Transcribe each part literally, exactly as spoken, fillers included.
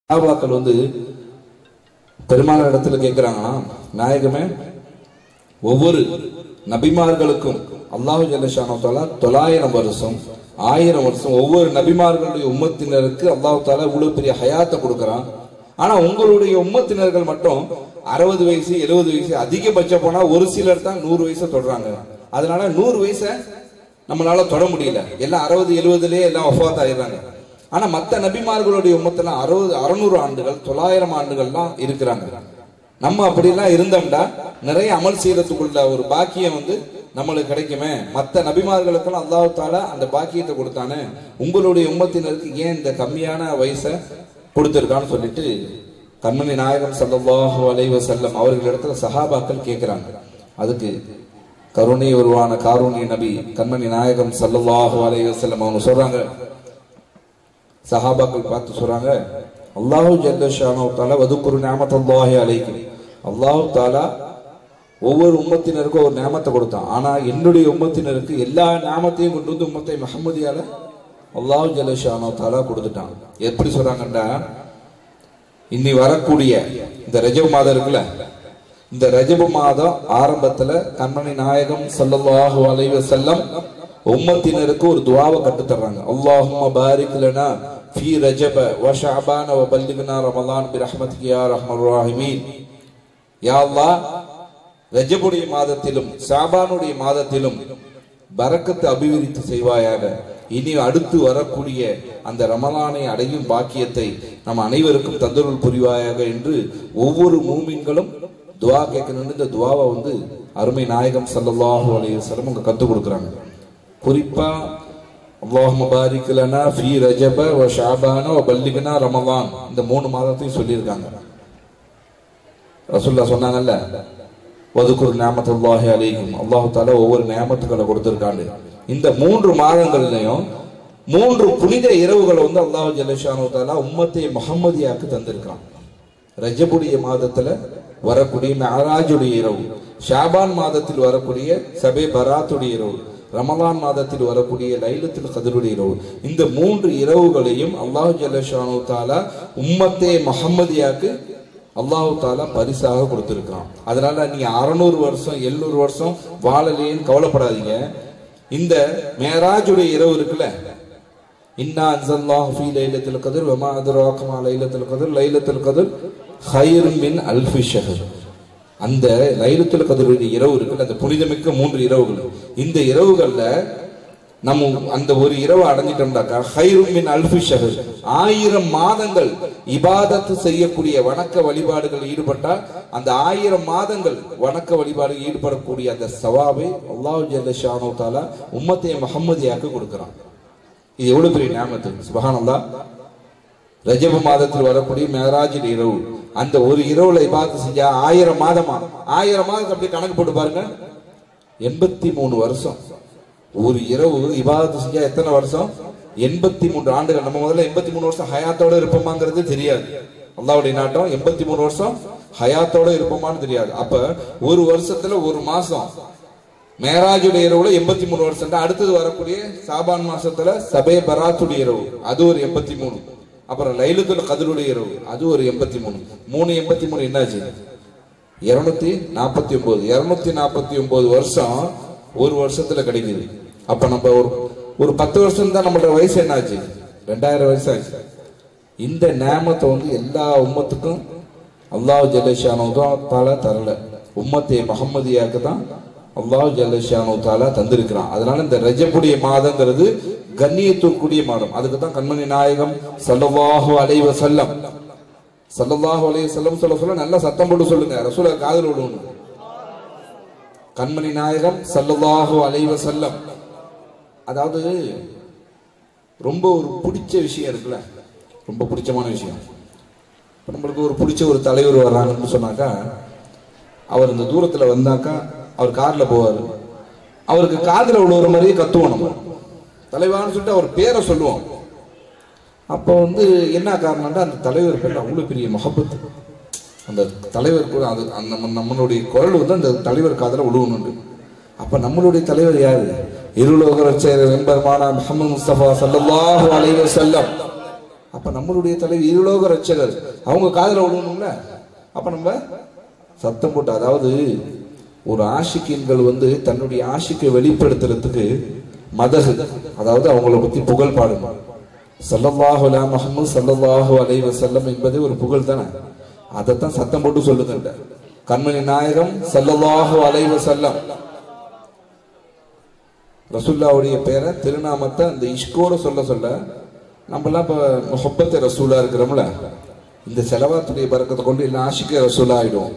சஹாபாக்கள் வந்து பெருமாள் இடத்துல கேட்கிறாங்கன்னா, நாயகமே ஒவ்வொரு நபிமார்களுக்கும் அல்லாஹு ஜல்லஷானு தஆலா தொள்ளாயிரம் வருஷம் ஆயிரம் வருஷம் ஒவ்வொரு நபிமார்களுடைய உம்மத்தினருக்கு அல்லாஹு தஆலா இவ்வளவு பெரிய ஹயாத்தை கொடுக்கறான். ஆனா உங்களுடைய உம்மத்தினர்கள் மட்டும் அறுபது வயசு எழுபது வயசு அதிகபட்சம் போனா ஒரு சிலர் தான் நூறு வயசை தொடுறாங்க. அதனால நூறு வயசை நம்மளால தொட முடியல. எல்லாம் அறுபது எழுபதுலயே எல்லாம் வஃபாத் ஆயிடுறாங்க. ஆனா மற்ற நபிமார்களுடைய உம்மத்தெல்லாம் அறுபது அறுநூறு ஆண்டுகள் தொள்ளாயிரம் ஆண்டுகள்லாம் இருக்கிறாங்க. நம்ம அப்படிலாம் இருந்தோம்டா நிறைய அமல் செய்யறதுக்குள்ள ஒரு பாக்கியம் வந்து நம்மளுக்கு கிடைக்குமே. மற்ற நபிமார்களுக்கெல்லாம் அல்லாஹ் தஆலா அந்த பாக்கியத்தை கொடுத்தானே, உங்களுடைய உம்மத்தினருக்கு ஏன் இந்த கம்மியான வயசை கொடுத்திருக்கான்னு சொல்லிட்டு கண்மணி நாயகம் ஸல்லல்லாஹு அலைஹி வஸல்லம் அவர்களிடத்துல சஹாபாக்கள் கேட்கிறாங்க. அதுக்கு கருணை உருவான காரூணிய நபி கண்மணி நாயகம் ஸல்லல்லாஹு அலைஹி வஸல்லம் அவங்க சொல்றாங்க, சஹாபாக்கள் பார்த்து சொல்றாங்க, அல்லாஹு ஜல்ல ஷானஹு தஆலா வதுகுரு நிஅமத்துல்லாஹி அலைக்கும், அல்லாஹ் தஆலா ஒவ்வொரு உம்மத்தினருக்கும் ஒரு நியமத்தை கொடுத்தான். ஆனா என்னுடைய உம்மத்தினருக்கு எல்லா நியமத்தையும் கொண்டு வந்து உம்மத்தை முஹம்மதியால அல்லாஹ் ஜல்ல ஷானஹு தஆலா கொடுத்துட்டான். எப்படி சொல்றாங்கடா, இன்னி வரக்கூடிய இந்த ரஜப் மாதம் இருக்குல்ல, இந்த ரஜப் மாதம் ஆரம்பத்துல கண்மணி நாயகம் ஸல்லல்லாஹு அலைஹி வஸல்லம் உம்மத்தினருக்கு ஒரு துஆவை கற்று தர்றாங்க. அல்லாஹும்ம பாரிக் லனா ஃபீ ரஜப வ ஷஅபான வ பல்லிக்னா ரமலான் பிரஹ்மதிக யா ரஹ்மர் ரஹீமீன். யா அல்லாஹ், ரஜபுடைய மாதத்திலும் ஷஅபானுடைய மாதத்திலும் பரக்கத்து அபிவிருத்தி செய்வாயாக. இனி அடுத்து வரக்கூடிய அந்த ரமலானை அடையும் பாக்கியத்தை நம் அனைவருக்கும் தந்தருள் புரிவாயாக என்று ஒவ்வொரு மூமின்களும் துஆ கேட்கணும். இந்த துஆவை வந்து அருமை நாயகம் ஸல்லல்லாஹு அலைஹி வஸல்லம் அங்க கற்றுக் கொடுக்குறாங்க. குறிப்பா அல்லாஹும்ம பாரிக் லனா ஃபீ ரஜப வ ஷஅபான வ பல்லிக்னா ரமலான் இந்த மூணு மாதத்தையும் சொல்லியிருக்காங்க. ரசூலுல்லாஹ் சொன்னாங்கல்ல, வதுகுர் நிஅமத்துல்லாஹி அலைக்கும், அல்லாஹ் தஆலா ஒவ்வொரு நியமத்துக்களை கொடுத்திருக்காங்க. இந்த மூன்று மாதங்கள்லயும் மூன்று புனித இரவுகளை வந்து அல்லாஹ் ஜல்லஷானு தஆலா உம்மத்தை முஹம்மதியாக்கு தந்திருக்கான். ரஜபுடைய மாதத்துல வரக்கூடிய மிஅராஜுடைய இரவு, ஷாபான் மாதத்தில் வரக்கூடிய சபே பராத்துடைய இரவு, ரமலான் மாதத்தில் வரக்கூடிய லைலத்துல் கத்ருடைய இரவு, இந்த மூன்று இரவுகளையும் அல்லாஹ் ஜல்லஷானு தஆலா உம்மத்தை முஹம்மதியாக்கு அல்லாஹ் தஆலா பரிசாக கொடுத்திருக்கான். அதனால நீங்க அறுநூறு வருஷம் எழுநூறு வருஷம் வாழலேன்னு கவலைப்படாதீங்க. இந்த மேராஜுடைய இரவு இருக்குல்ல, இன்னா அன்ஸல்னாஹு ஃபீ லைலத்துல் கத்ர் வ மா அத்ராக மா லைலத்துல் கத்ர் லைலத்துல் கத்ர் கைரும் மின் அல்ஃபி ஷஹர். அந்த லைலத்துல் கத்ருடைய இரவு இருக்குல்ல, அந்த புனிதமிக்க மூன்று இரவுகள், இந்த இரவுகள்ல நம்ம அந்த ஒரு இரவு அடைஞ்சிட்டோம்னாக்கா கைரும் மின் அல்ஃபி ஷஹர், ஆயிரம் மாதங்கள் இபாதத்து செய்யக்கூடிய வணக்க வழிபாடுகள் ஈடுபட்டா அந்த ஆயிரம் மாதங்கள் வணக்க வழிபாடு ஈடுபடக்கூடிய அந்த சவாபை அல்லாஹ் ஜல்ல ஷானஹு தஆலா உம்மத்தை முஹம்மதியாக்கு கொடுக்கிறான். இது எவ்வளவு பெரிய நியமத்து, சுப்ஹானல்லாஹ். ரஜப் மாதத்தில் வரக்கூடிய மேராஜ் இரவு, அந்த ஒரு இரவுல இபாதத்து செஞ்சா ஆயிரம் மாதமா, ஆயிரம் மாதத்தை அப்படி கணக்கு போட்டு பாருங்க, எண்பத்தி மூணு வருஷம். ஒரு இரவு இபாதத்து செஞ்சா எத்தனை வருஷம்? எண்பத்தி மூன்று ஆண்டுகள். நம்ம முதல்ல எண்பத்தி மூணு வருஷம் ஹயாத்தோட இருப்போமாங்கிறது தெரியாது. அல்லாஹ்வுடைய நாட்டம் எண்பத்தி மூணு வருஷம் ஹயாத்தோட இருப்போமான்னு தெரியாது. அப்ப ஒரு வருஷத்துல ஒரு மாசம் மேராஜுடைய இரவுல எண்பத்தி மூணு வருஷம். அடுத்தது வரக்கூடிய சாபான் மாசத்துல சபே பராத்துடைய இரவு, அது ஒரு எண்பத்தி மூணு. அப்புறம் லைலத்துல் கத்ருடைய இரவு, அது ஒரு எண்பத்தி மூணு. மூணு எண்பத்தி மூணு என்னாச்சு? இருநூத்தி நாற்பத்தி ஒன்பது. இருநூத்தி நாற்பத்தி ஒன்பது வருஷம் ஒரு வருஷத்துல கிடைக்குது. அப்ப நம்ம ஒரு ஒரு பத்து வருஷம் தான் நம்மளோட வயசு என்னாச்சு? ரெண்டாயிரம் வயசு ஆச்சு. இந்த நேமத்தை வந்து எல்லா உம்மத்துக்கும் அல்லாஹ் ஜல்ல ஷானஹு தஆலா தரல, உம்மத்தை முஹம்மதியாக்கு தான் அல்லாஹ் ஜல்ல ஷானஹு தஆலா தந்திருக்கிறான். அதனால இந்த ரஜபுடைய மாதங்கிறது கண்ணியத்துக்குரிய மாதம். அதுக்கு தான் கண்மணி நாயகம் ஸல்லல்லாஹு அலைஹி வஸல்லம் ஸல்லல்லாஹு அலைஹி வஸல்லம் சொல்ல சொல்ல நல்லா சத்தம் போட்டு சொல்லுங்க, ரசூல காதுல விடுங்க. கண்மணி நாயகம் ஸல்லல்லாஹு அலைஹி வஸல்லம், அதாவது ரொம்ப ஒரு பிடிச்ச விஷயம் இருக்குல்ல, ரொம்ப பிடிச்சமான விஷயம். நம்மளுக்கு ஒரு பிடிச்ச ஒரு தலைவர் வர்றாங்கன்னு சொன்னாக்கா, அவர் இந்த தூரத்துல வந்தாக்கா அவர் கார்ல போவார், அவருக்கு காதுல விழுவுற மாதிரியே கத்துவோம் நம்ம தலைவான்னு சொல்லிட்டு அவர் பேரை சொல்லுவோம். அப்போ வந்து என்ன காரணம்னா அந்த தலைவர் பேர் அவ்வளவு பெரிய முஹப்பத், அந்த தலைவர் கூட அது நம்ம நம்மளுடைய குரல் வந்து அந்த தலைவர் காதல விழுவணுண்டு. அப்ப நம்மளுடைய தலைவர் யாரு? இருலோக ரட்சகர் எம்பெருமானார் முஹம்மது முஸ்தபா ஸல்லல்லாஹு அலைஹி வஸல்லம் அப்ப நம்மளுடைய தலைவர் இருலோக ரட்சகர், அவங்க காதல விடணும்ல. அப்ப நம்ம சத்தம் போட்டு, அதாவது ஒரு ஆஷிக்கின்கள் வந்து தன்னுடைய ஆஷிக்கை வெளிப்படுத்துறதுக்கு மதகு, அதாவது அவங்கள பத்தி புகழ் பாடணும். ஸல்லல்லாஹு அலா முஹம்மது ஸல்லல்லாஹு அலைஹி வஸல்லம் என்பது ஒரு புகழ் தானே, அதைத்தான் சத்தம் போட்டு சொல்லுங்க. கண்மணி நாயகம் ஸல்லல்லாஹு அலைஹி வஸல்லம் ரசூலுல்லாஹ்வுடைய பேரை திருநாமத்தை அந்த இஷ்கோட சொல்ல சொல்ல நம்மளாம் இப்போ முஹப்பத் ரசூலா இருக்கிறோம்ல, இந்த செலவாத்துடைய பரக்கத்தை கொண்டு இல்லை ஆஷிக்க ரசூலா ஆயிடும்.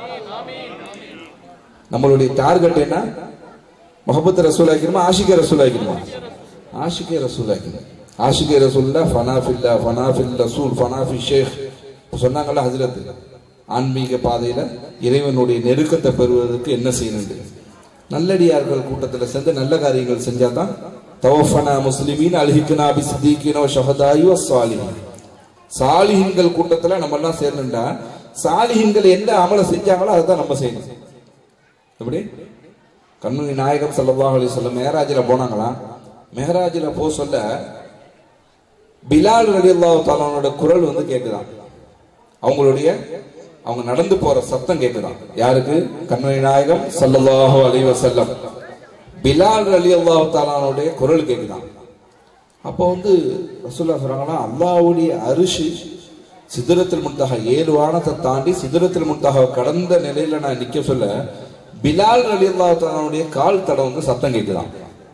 நம்மளுடைய டார்கெட் என்ன? முஹப்பத் ரசூல் ஆக்கணுமா, ஆஷிக்க ரசூல் ஆக்கணுமா? ஆஷிக்க ரசூல் ஆக்கணும். ஆஷிக்க ரசூல்லா ஃபனாஃபில்லா ஃபனாஃபில் ரசூல் ஃபனாஃபி ஷேக் சொன்னாங்கல்ல ஹஜ்ரத். ஆன்மீக பாதையில இறைவனுடைய நெருக்கத்தை பெறுவதற்கு என்ன செய்யணும்? நல்லடியார்கள் கூட்டத்தில் சேர்ந்து நல்ல காரியங்கள் செஞ்சாதான் தவஃபனா முஸ்லிமீன் அல்ஹிக்னா பிஸ்ஸிதீகீன வ ஷஹதாஇ வ ஸாலிஹீன். சாலிஹீன்கள் கூட்டத்தில் நம்ம எல்லாம் சேர்ந்துட்டா சாலிஹீன்கள் எந்த அமலை செஞ்சாங்களோ அதை தான் நம்ம செய்யணும். எப்படி? கண்மணி நாயகம் ஸல்லல்லாஹு அலைஹி வஸல்லம் மேராஜில் போனாங்களாம். மேராஜில் போக சொல்ல பிலால் ரலியல்லாஹு தஆலாவோட குரல் வந்து கேட்குதான். அவங்களுடைய அவங்க நடந்து போற சத்தம் கேட்குதான். யாருக்கு? கண்மணி நாயகம் ஸல்லல்லாஹு அலைஹி வஸல்லம் பிலால் ரலியல்லாஹு தஆலாவுடைய குரல் கேட்குதான். அப்போ வந்து ரசூலுல்லாஹ் சொல்றாங்கன்னா, அல்லாஹ்வுடைய அரிசி சிதறத்தில் முன்தஹா ஏழு வானத்தை தாண்டி சிதறத்தில் முன்தஹா கடந்த நிலையில நான் நிக்க சொல்ல பிலால் ரலியல்லாஹு தஆலாவுடைய கால் தடம் வந்து சத்தம் கேட்குதான்.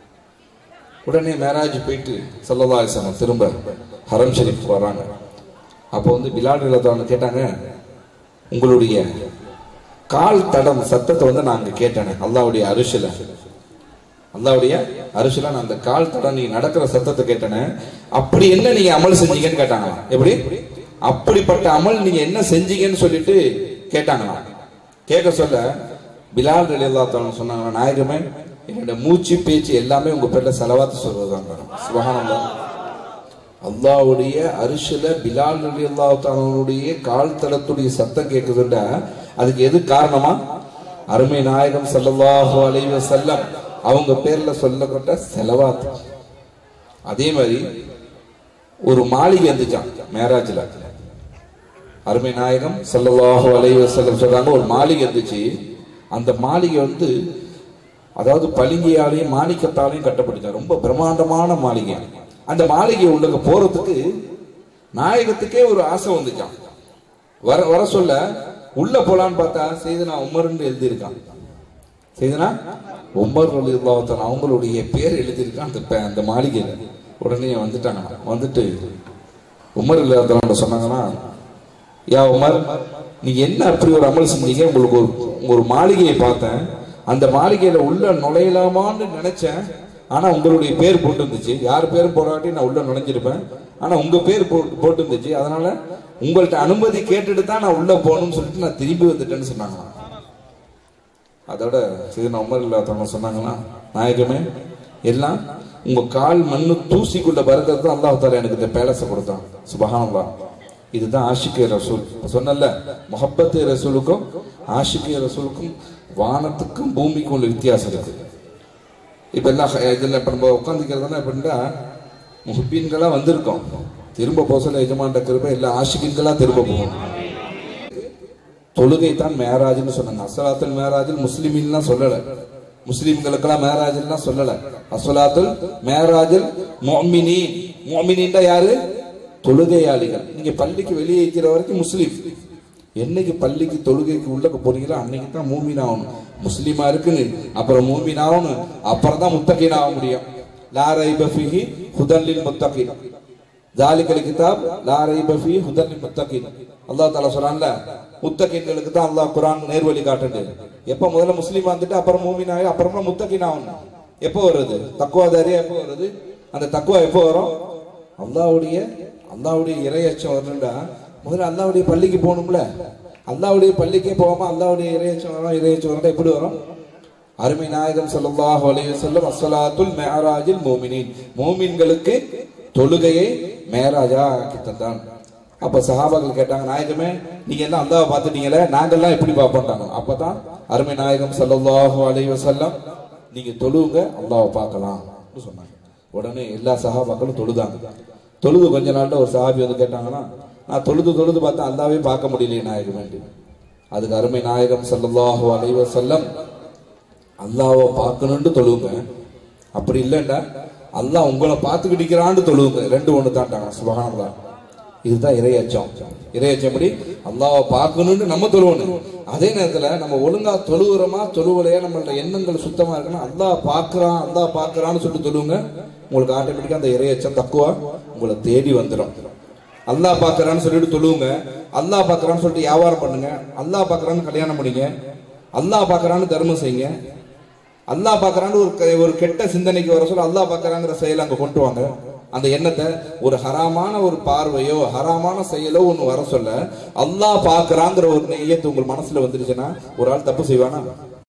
உடனே மேராஜ் போயிட்டு ஸல்லல்லாஹு அலைஹி வஸல்லம் திரும்ப ஹரம் ஷரீஃப் வர்றாங்க. அப்போ வந்து பிலால் ரலியல்லாஹு தஆலா கேட்டாங்க, உங்களுடைய கால் தடம் சத்தத்தை வந்து நாங்க கேட்டேன் அல்லாஹ்வுடைய அரிசில, அல்லாஹ்வுடைய அரிசில நான் அந்த கால் தடம் நீங்க நடக்கிற சத்தத்தை கேட்டேன், அப்படி என்ன நீங்க அமல் செஞ்சீங்கன்னு கேட்டாங்களா. எப்படி? அப்படிப்பட்ட அமல் நீங்க என்ன செஞ்சீங்கன்னு சொல்லிட்டு கேட்டாங்களா. கேட்க சொல்ல பிலால் ரலியல்லாஹு தஆலா சொன்னாங்க, நாயகமே என்னோட மூச்சு பேச்சு எல்லாமே உங்க பேர்ல ஸலவாத் சொல்றதாங்க. சுப்ஹானல்லாஹ். அல்லாஹ்வுடைய அரிசில பிலால் ரலியல்லாஹு தஆலாவுடைய கால் தடத்துடைய சத்தம் கேட்குதுண்டா அதுக்கு எது காரணமா? அருமை நாயகம் ஸல்லல்லாஹு அலைஹி வஸல்லம் அவங்க பேர்ல சொல்லப்பட்ட ஸலவாத். அதே மாதிரி ஒரு மாளிகை இருந்துச்சான் மேராஜ்ல. அருமை நாயகம் ஸல்லல்லாஹு அலைஹி வஸல்லம் சொல்றாங்க, ஒரு மாளிகை இருந்துச்சு. அந்த மாளிகை வந்து அதாவது பளிங்கையாலையும் மாணிக்கத்தாலையும் கட்டப்பட்டுச்சா, ரொம்ப பிரம்மாண்டமான மாளிகை. அந்த மாளிகை உள்ளங்க போறதுக்கு நாயகத்துக்கே ஒரு ஆசை வந்துச்சான். வர வர சொல்ல உள்ள போலான்னு பார்த்தா செய்தனா உமர்ன்னு எழுதியிருக்கான். செய்தனா உமர் ரலியல்லாஹு தஆலா அவங்களுடைய பேர் எழுதியிருக்கான் அந்த அந்த மாளிகையில. உடனே வந்துட்டாங்க. வந்துட்டு உமர் ரலியல்லாஹு தஆலா சொன்னாங்கன்னா, யா உமர், நீங்க என்ன அப்படி ஒரு அமல் செஞ்சீங்க? உங்களுக்கு ஒரு ஒரு மாளிகையை பார்த்தேன், அந்த மாளிகையில உள்ள நுழையலாமான்னு நினைச்சேன், ஆனா உங்களுடைய பேர் போட்டு இருந்துச்சு. யார் பேரும் போடாட்டி நான் உள்ள நுழைஞ்சிருப்பேன், ஆனா உங்க பேர் போட்டு இருந்துச்சு. அதனால உங்கள்ட்ட அனுமதி கேட்டுட்டு தான் நான் உள்ள போகணும்னு சொல்லிட்டு நான் திரும்பி வந்துட்டேன்னு சொன்னாங்க. அதோட சீதனா உமர் ரலியல்லாஹு தஆலா சொன்னாங்கன்னா, நாயகமே எல்லாம் உங்க கால் மண்ணு தூசிக்குள்ள பறக்கிறது தான் அல்லாஹ் தஆலா எனக்கு இந்த பேலஸை கொடுத்தான். சுப்ஹானல்லாஹ். இதுதான் ஆஷிகே ரசூல். சொன்னல முஹப்பத் ரசூலுக்கும் ஆஷிகே ரசூலுக்கும் வானத்துக்கும் பூமிக்கும் உள்ள வித்தியாசம் இருக்கு. இப்ப எல்லாம் இதுல இப்ப நம்ம உட்காந்துக்கிறதுனா எப்படின்னா முஹப்பீன்களா வந்திருக்கோம், திரும்ப போசல எஜமான் கிருபை எல்லா ஆஷிகின்களா திரும்ப போகணும். தொழுகை தான் மேராஜ்னு சொன்னாங்க. அஸ்ஸலாத்துல் மேராஜில் முஸ்லிமின்லாம் சொல்லல, முஸ்லிம்களுக்கெல்லாம் மேராஜ்லாம் சொல்லல. அஸ்ஸலாத்துல் மேராஜில் முஃமினீன். முஃமினீன்டா யாரு? தொழுகையாளிகள். நீங்க பள்ளிக்கு வெளியே இருக்கிற வரைக்கும் முஸ்லீம். என்னைக்கு பள்ளிக்கு தொழுகைக்கு உள்ள போறீங்களோ அன்னைக்கு தான் மூமின் ஆகணும். முஸ்லீமா இருக்குன்னு அப்புறம் மூமின் ஆகணும், அப்புறம் தான் முத்தகீன் ஆக முடியும். லா ரைப ஃபீஹி ஹுதல் லில் முத்தகீன், ஜாலிகல் கிதாப் லா ரைப ஃபீஹி ஹுதல் லில் முத்தகீன். அல்லாஹ் தஆலா சொல்றான்ல, முத்தகீன்களுக்கு தான் அல்லாஹ் குர்ஆன் நேர்வழி காட்டுது. எப்ப முதல்ல முஸ்லீம் வந்துட்டு அப்புறம் மூமின் ஆகி அப்புறமா முத்தகீன் ஆகணும். எப்போ வருது? தக்வாதாரியா எப்போ வருது? அந்த தக்வா எப்போ வரும்? அல்லாஹ்வுடைய அல்லாஹ்வுடைய இறையச்சம் வரணும்டா முதல்ல அல்லாஹ்வுடைய பள்ளிக்கு போகணும்ல. அல்லாஹ்வுடைய பள்ளிக்கே போகாம அல்லாஹ்வுடைய இறையச்சம் வரும். இறையச்சம் வரணும் எப்படி வரும்? அருமை நாயகம் ஸல்லல்லாஹு அலைஹி வஸல்லம் அஸ்ஸலாத்துல் மிஅராஜில் முஃமினீன், முஃமின்களுக்கு தொழுகையை மேராஜா ஆக்கி தந்தான். அப்ப சஹாபாக்கள் கேட்டாங்க, நாயகமே நீங்க எல்லாம் அல்லாஹ்வை பார்த்துட்டீங்களே, நாங்கெல்லாம் எப்படி பார்ப்போம்ட்டாங்க. அப்பதான் அருமை நாயகம் ஸல்லல்லாஹு அலைஹி வஸல்லம் நீங்க தொழுவுங்க அல்லாஹ்வை பார்க்கலாம் சொன்னாங்க. உடனே எல்லா சஹாபாக்களும் தொழுதாங்க. தொழுது கொஞ்ச நாள்ல ஒரு சஹாபி வந்து கேட்டாங்கன்னா, நான் தொழுது தொழுது பார்த்தா அல்லாவே பார்க்க முடியலையே நாயகம். அதுக்கு அருமை நாயகம் ஸல்லல்லாஹு அலைஹி வஸல்லம், அல்லாவை பார்க்கணும்னு தொழுவுங்க, அப்படி இல்லைன்னா அல்லாஹ் உங்களை பார்த்துக்கிட்டு இருக்கிறான்னு தொழுவுங்க, ரெண்டு ஒன்று தான்ட்டாங்க. சுப்ஹானல்லாஹ். இதுதான் இறையச்சம். இறையச்சம் எப்படி? அல்லாவை பார்க்கணும்னு நம்ம தொழுவணும். அதே நேரத்துல நம்ம ஒழுங்கா தொழுவுறோமா தொழுவலையா, நம்மளோட எண்ணங்கள் சுத்தமா இருக்குன்னா அல்லாஹ் பார்க்கறான் அல்லாஹ் பார்க்கறான்னு சொல்லிட்டு தொழுவுங்க. உங்களுக்கு ஆட்டோமேட்டிக்கா அந்த இறையச்சம் தக்குவா உங்களை தேடி வந்துடும். அல்லாஹ் பார்க்கறான்னு சொல்லிட்டு தொழுவுங்க, அல்லாஹ் பார்க்கறான்னு சொல்லிட்டு வியாபாரம் பண்ணுங்க, அல்லாஹ் பார்க்கறான்னு கல்யாணம் பண்ணிங்க, அல்லாஹ் பார்க்கறான்னு தர்மம் செய்யுங்க, அல்லாஹ் பார்க்கறான்னு ஒரு ஒரு கெட்ட சிந்தனைக்கு வர சொல்ல அல்லாஹ் பார்க்கறாங்கிற செயலை அங்க கொண்டு வாங்க. அந்த எண்ணத்தை ஒரு ஹராமான ஒரு பார்வையோ ஹராமான செயலோ ஒன்று வர சொல்ல அல்லாஹ் பார்க்கறாங்கிற ஒரு நெய்யத்து உங்கள் மனசுல வந்துருச்சுன்னா ஒரு ஆள் தப்பு செய்வானா?